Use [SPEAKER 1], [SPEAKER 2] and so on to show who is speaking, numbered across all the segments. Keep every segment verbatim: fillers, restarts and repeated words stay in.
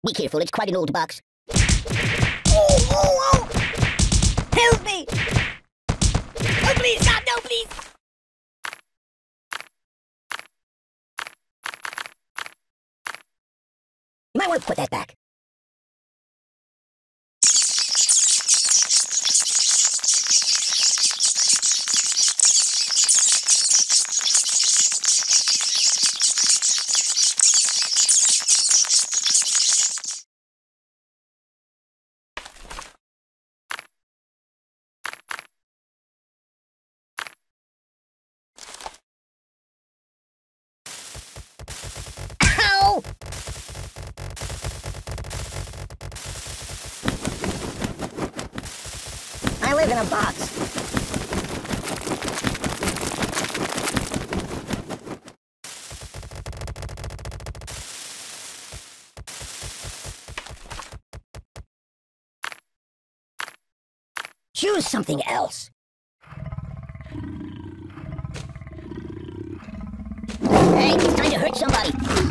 [SPEAKER 1] Be careful, it's quite an old box.
[SPEAKER 2] Oh, oh, oh! Help me! Oh, please, stop! No, please!
[SPEAKER 1] You might want to put that back. I live in a box. Choose something else. Hey, it's time to hurt somebody.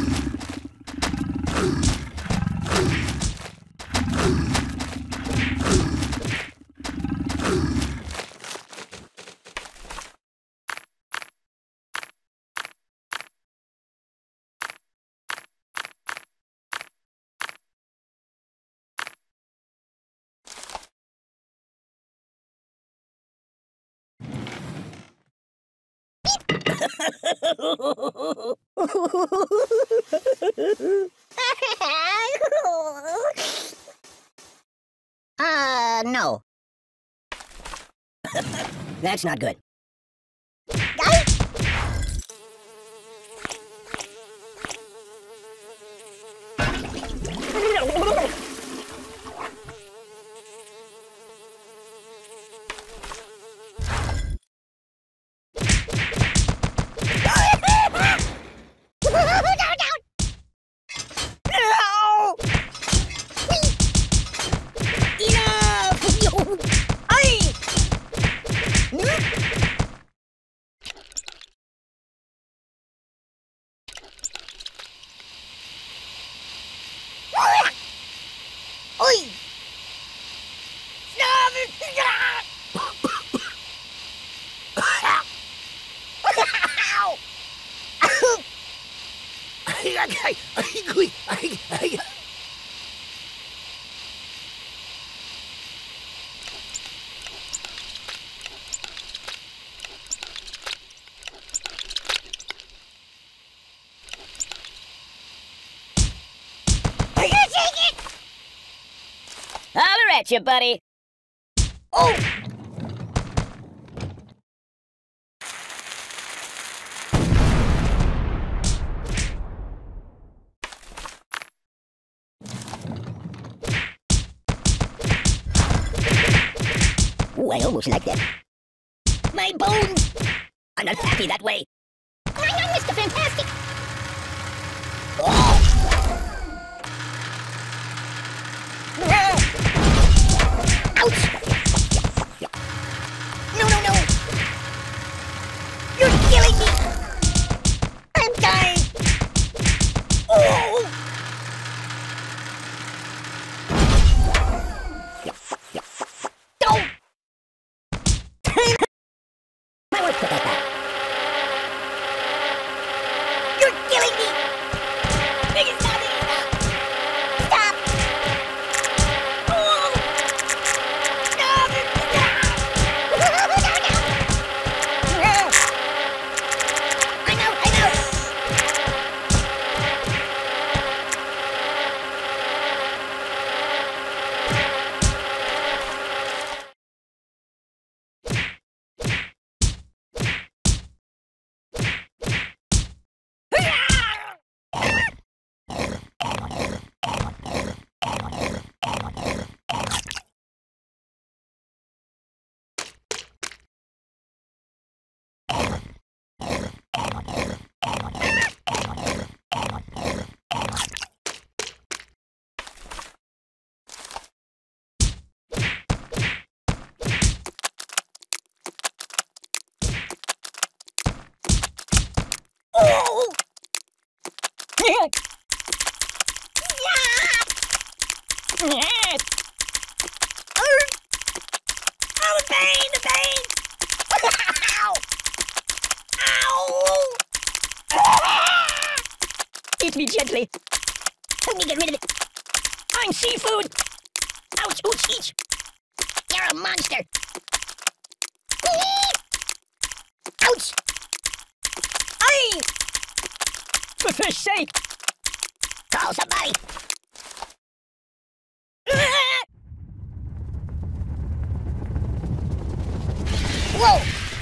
[SPEAKER 1] Uh, no. That's not good.
[SPEAKER 2] Oi!
[SPEAKER 1] Holler at you, buddy.
[SPEAKER 2] Oh!
[SPEAKER 1] Ooh, I almost like that. My bones! I'm not happy that way. I know, Mister Fantastic.
[SPEAKER 2] Oh!
[SPEAKER 1] Ouch!
[SPEAKER 2] No, no, no! You're killing me! I'm dying! Oh! Don't!
[SPEAKER 1] My wife put that back.
[SPEAKER 2] You're killing me! Oh, the pain, the pain! Ow! Ow!
[SPEAKER 1] Eat me gently.
[SPEAKER 2] Help me get rid of it.
[SPEAKER 1] I'm seafood.
[SPEAKER 2] Ouch, ouch, each. You're a monster. Ouch!
[SPEAKER 1] Aye! For fish's sake.
[SPEAKER 2] Call somebody. Whoa!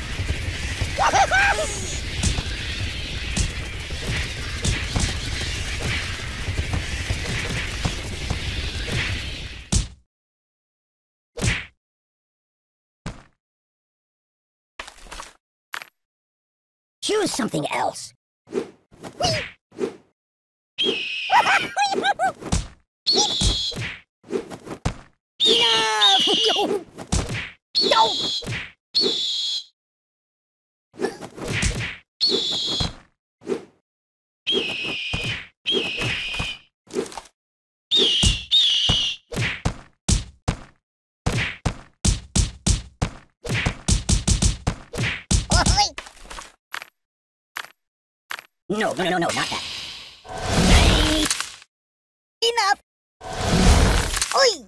[SPEAKER 1] Choose something else.
[SPEAKER 2] Enough! No!
[SPEAKER 1] No, no, no, no, no, not that.
[SPEAKER 2] Enough! Oi!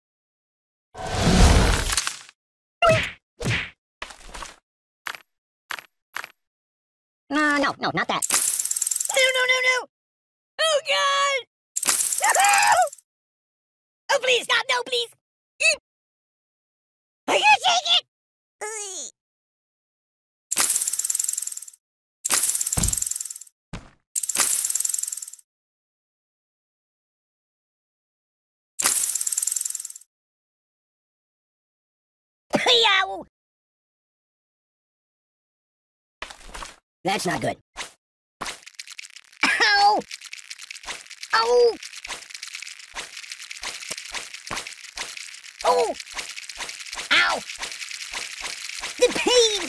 [SPEAKER 1] No, no, no, not that.
[SPEAKER 2] No, no, no, no! Oh, God! Oh, please, stop! No, please! I can't take it! Yow!
[SPEAKER 1] That's not good.
[SPEAKER 2] Ow! Ow! Oh! Ow! The pain!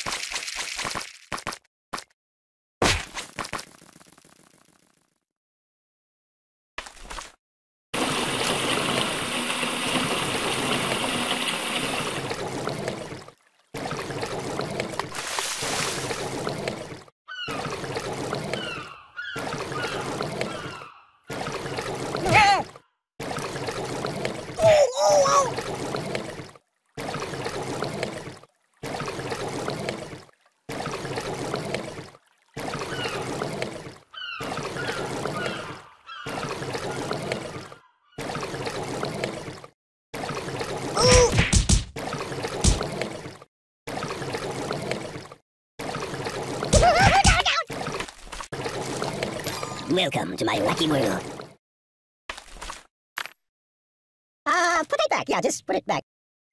[SPEAKER 1] Welcome to my wacky world. Uh, put it back. Yeah, just put it back.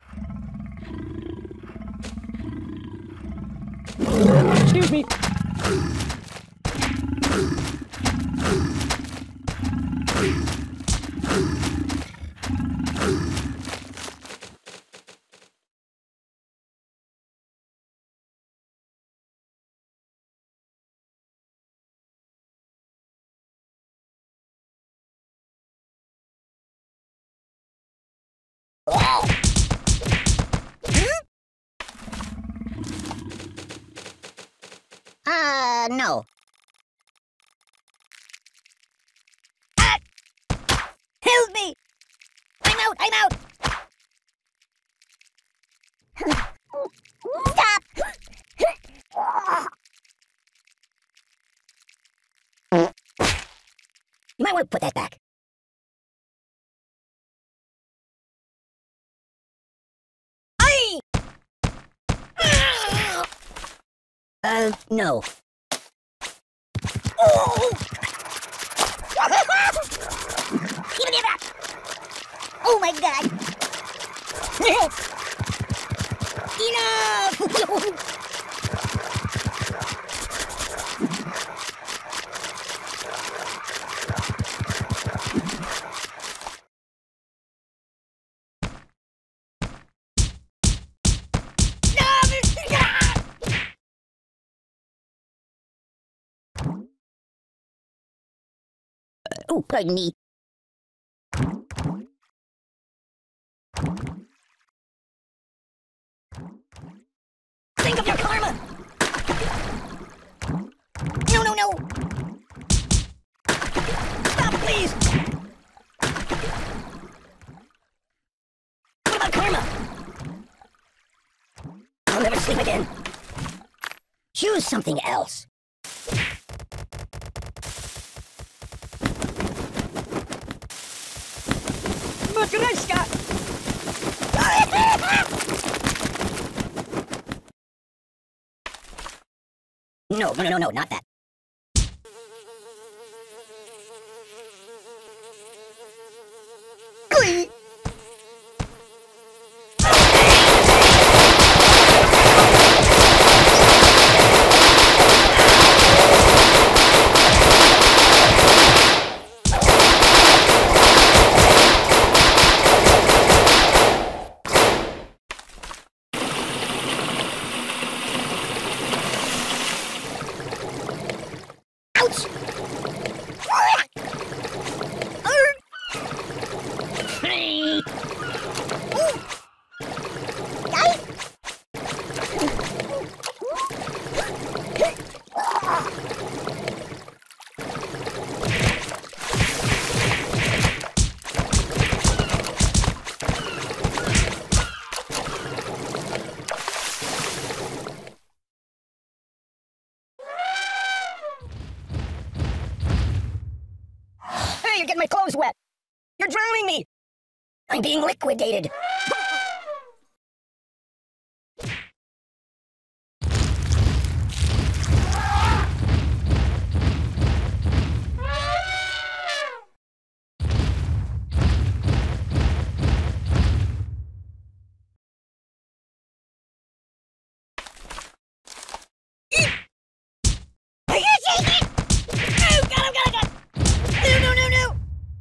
[SPEAKER 1] Excuse me.
[SPEAKER 2] Oh!
[SPEAKER 1] Uh, no.
[SPEAKER 2] Ah! Help me! I'm out! I'm out! Stop!
[SPEAKER 1] You might want to put that back.
[SPEAKER 2] Aye!
[SPEAKER 1] Uh, no.
[SPEAKER 2] Oh! Oh my God! Enough!
[SPEAKER 1] Oh, pardon me. sleep again. Choose something else.
[SPEAKER 2] Matryoshka!
[SPEAKER 1] No, no, no, no, not that.
[SPEAKER 2] Glee!
[SPEAKER 1] Ouch! Hey!
[SPEAKER 2] Hey, you're getting my clothes wet! You're drowning me!
[SPEAKER 1] I'm being liquidated.
[SPEAKER 2] Are you shaking? Oh, God, oh, God, oh, God! No, no, no, no!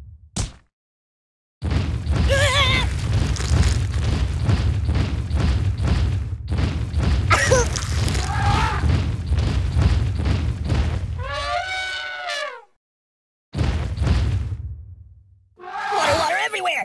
[SPEAKER 1] Water, water everywhere!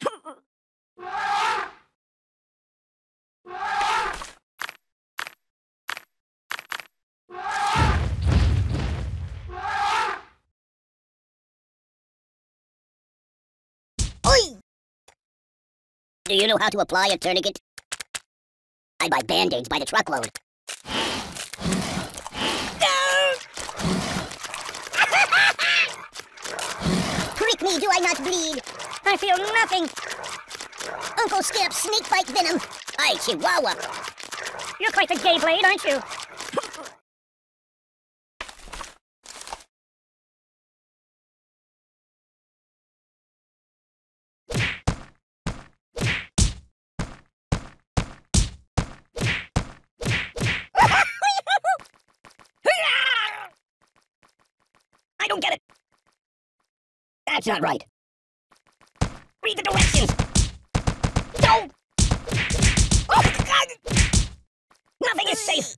[SPEAKER 2] Oi!
[SPEAKER 1] Do you know how to apply a tourniquet? I buy band-aids by the truckload.
[SPEAKER 2] Prick me, do I not bleed? I feel nothing. Uncle Skip's snakebite venom.
[SPEAKER 1] Aye, Chihuahua.
[SPEAKER 2] You're quite the gay blade, aren't you?
[SPEAKER 1] I don't get it. That's not right. Read the directions. No! Oh, God! Nothing is safe.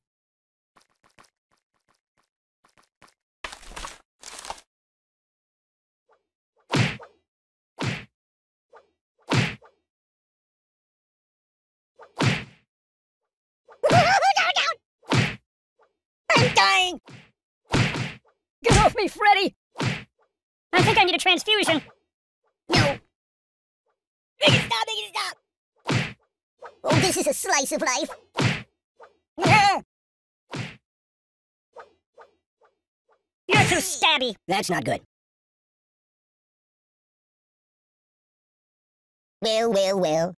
[SPEAKER 2] I'm dying! Get off me, Freddy! I think I need a transfusion.
[SPEAKER 1] No. Make it stop, make it stop. Oh, this is a slice of life.
[SPEAKER 2] You're too stabby.
[SPEAKER 1] That's not good. Well, well, well.